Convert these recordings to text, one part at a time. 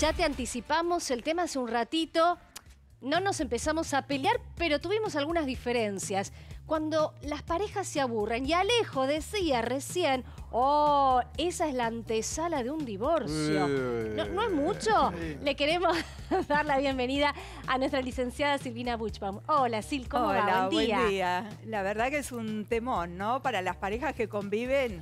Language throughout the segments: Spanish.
Ya te anticipamos el tema hace un ratito. No nos empezamos a pelear, pero tuvimos algunas diferencias. Cuando las parejas se aburren, y Alejo decía recién, oh, esa es la antesala de un divorcio. ¿No es mucho? Le queremos dar la bienvenida a nuestra licenciada Silvina Buchbaum. Hola, Sil, ¿cómo va? Buen día. Buen día. La verdad que es un temón, ¿no? Para las parejas que conviven.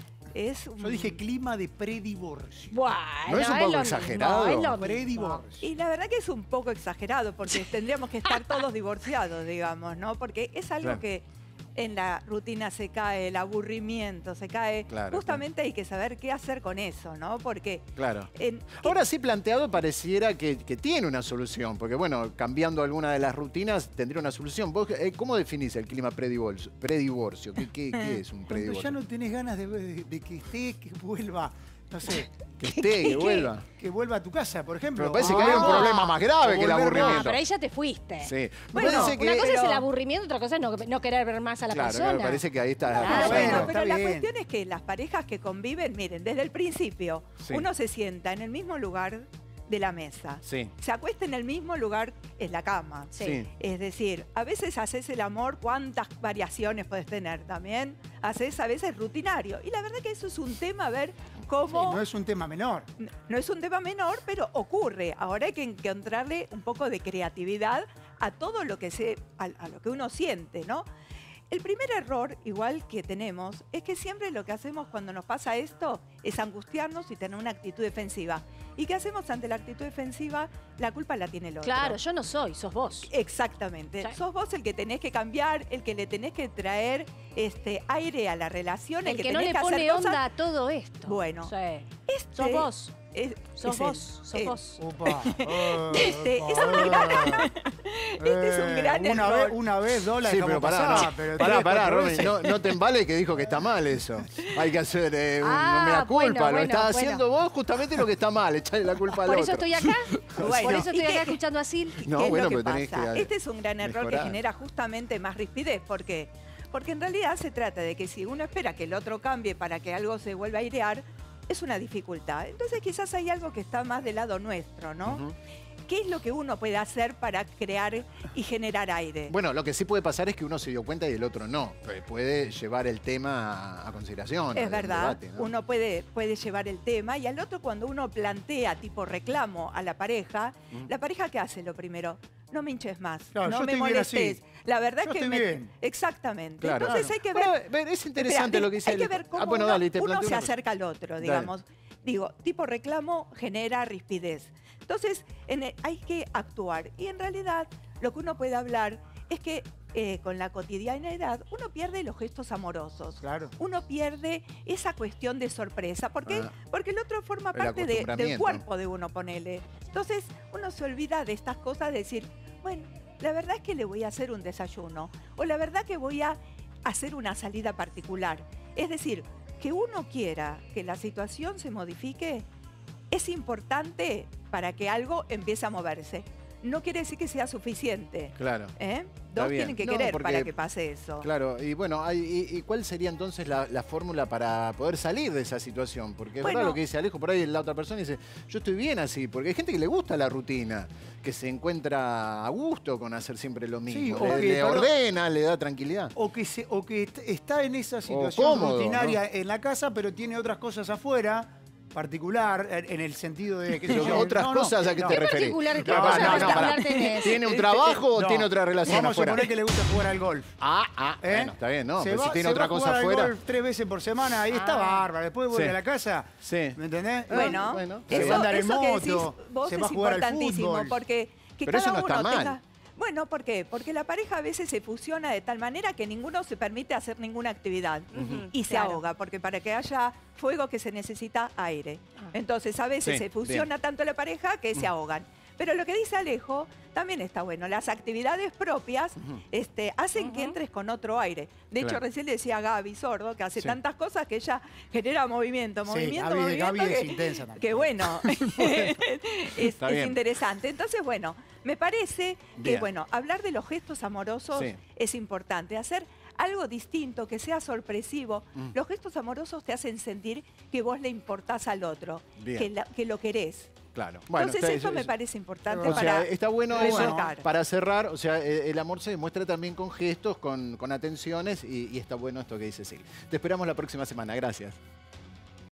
Yo dije clima de predivorcio. Bueno, ¿No es un poco exagerado? Predivorcio. Y la verdad que es un poco exagerado porque tendríamos que estar todos divorciados, digamos, ¿no? Porque es algo Claro. que en la rutina se cae, el aburrimiento se cae. Claro, Justamente hay que saber qué hacer con eso, ¿no? Porque... Claro. Ahora sí planteado pareciera que tiene una solución, porque bueno, cambiando alguna de las rutinas tendría una solución. ¿Vos cómo definís el clima predivorcio? ¿Qué es un Cuando predivorcio? ya no tenés ganas de que esté, que vuelva, no sé, Que esté, que vuelva. que vuelva a tu casa, por ejemplo. Pero parece que hay un problema más grave que el volver aburrimiento. No, pero ahí ya te fuiste. Sí. Bueno, Parece que... Una cosa es el pero- aburrimiento, otra cosa es no querer ver más a la Claro, persona. claro, parece que ahí está la Claro, cosa. Bueno, Bueno, pero está la bien. cuestión es que las parejas que conviven, miren, desde el principio, Sí. uno se sienta en el mismo lugar de la mesa. Sí. Se acuesta en el mismo lugar en la cama. Sí. Es decir, a veces haces el amor, cuántas variaciones puedes tener también. Haces a veces rutinario. Y la verdad que eso es un tema, a ver cómo... No es un tema menor. No es un tema menor, pero ocurre. Ahora hay que encontrarle un poco de creatividad a todo lo que a lo que uno siente, ¿no? El primer error, igual que tenemos, es que siempre lo que hacemos cuando nos pasa esto es angustiarnos y tener una actitud defensiva. ¿Y qué hacemos ante la actitud defensiva? La culpa la tiene el otro. Claro, yo no soy, sos vos. Exactamente. Sí. Sos vos el que tenés que cambiar, el que le tenés que traer aire a la relación, El que no tenés le que hacer pone cosas. onda a todo esto. Bueno, Sí. Este Sos vos. es- Sos es vos. el- Sos el- vos. Upa. Este es un gran error. Una vez, dos la Sí, dejamos pero pará, pasar, no. pero Pará, tres, cuatro Romy, veces. no te embales que dijo que está mal eso. Hay que hacer un mea culpa. bueno, Lo estás bueno. haciendo vos justamente lo que está mal, echarle la culpa al Por otro. eso estoy acá. Bueno, Por eso ¿y estoy qué- acá escuchando a Sil. No, ¿Qué es bueno, lo que pero tenés pasa? que Este es un gran error mejorar. que genera justamente más rispidez. ¿Por qué? Porque en realidad se trata de que si uno espera que el otro cambie para que algo se vuelva a airear, es una dificultad. Entonces quizás hay algo que está más del lado nuestro, ¿no? Ujú. ¿Qué es lo que uno puede hacer para crear y generar aire? Bueno, lo que sí puede pasar es que uno se dio cuenta y el otro no. Puede llevar el tema a consideración. Es al verdad, debate, ¿no? uno puede llevar el tema y al otro cuando uno plantea tipo reclamo a la pareja, ¿la pareja qué hace lo primero? No me hinches más, Claro, no yo me estoy bien molestes. así. La verdad Yo es que estoy bien. Exactamente. Claro. Entonces hay que ver... Bueno, es interesante Espera, lo que dice hay que Alejo. ver cómo bueno, uno, dale, te uno planteo se una cosa. acerca al otro, Dale. digamos. Digo, tipo reclamo genera rispidez. Entonces, hay que actuar. Y en realidad, lo que uno puede hablar es que con la cotidianeidad uno pierde los gestos amorosos. Claro. Uno pierde esa cuestión de sorpresa. ¿Por qué? Ah. Porque el otro forma El parte del acostumbramiento. cuerpo de uno, ponele. Entonces, uno se olvida de estas cosas, de decir, bueno, la verdad es que le voy a hacer un desayuno. O la verdad que voy a hacer una salida particular. Es decir, que uno quiera que la situación se modifique es importante para que algo empiece a moverse. No quiere decir que sea suficiente. Claro. ¿Eh? Está Dos bien. tienen que No, querer porque- para que pase eso. Claro, y bueno, ¿y cuál sería entonces la fórmula para poder salir de esa situación? Porque es Bueno. verdad lo que dice Alejo, por ahí la otra persona dice, yo estoy bien así, porque hay gente que le gusta la rutina, que se encuentra a gusto con hacer siempre lo mismo, o le que, perdón, ordena, le da tranquilidad. O que está en esa situación cómodo, rutinaria en la casa, pero tiene otras cosas afuera, particular, en el sentido de que ¿Otras cosas a qué te ¿Qué referís? particular- qué No, cosa no, no, particular pará. tenés? ¿Tiene un trabajo o No. tiene otra relación Vamos a afuera? suponer que le gusta jugar al golf. Ah, ¿Eh? bueno, está bien, ¿no? Se Pero va- si tiene se otra va a cosa jugar al afuera. golf 3 veces por semana, ahí está Ah. bárbaro. Después vuelve Sí. a la casa, Sí. ¿me entendés? Bueno, Bueno, se eso, va a andar en eso que decís moto, vos se es va a jugar al importantísimo, fútbol. porque que Pero cada eso no está uno mal. tenga... Bueno, ¿por qué? Porque la pareja a veces se fusiona de tal manera que ninguno se permite hacer ninguna actividad y se claro. ahoga, porque para que haya fuego que se necesita aire. Entonces a veces Sí, se fusiona tanto la pareja que se ahogan. Pero lo que dice Alejo también está bueno. Las actividades propias hacen que entres con otro aire. De hecho, Claro. recién le decía a Gaby Sordo que hace Sí. tantas cosas que ella genera movimiento, Sí, movimiento, Gaby es que- intensa también. que bueno, Está es bien. interesante. Entonces, bueno, me parece que, Bien. bueno, hablar de los gestos amorosos Sí. es importante. Hacer algo distinto, que sea sorpresivo. Los gestos amorosos te hacen sentir que vos le importás al otro, Bien. que lo querés. Claro. Bueno, Entonces eso me parece importante o sea, para está bueno eso remarcar. para cerrar. O sea, el amor se demuestra también con gestos, con atenciones y está bueno esto que dice Sil. Te esperamos la próxima semana. Gracias.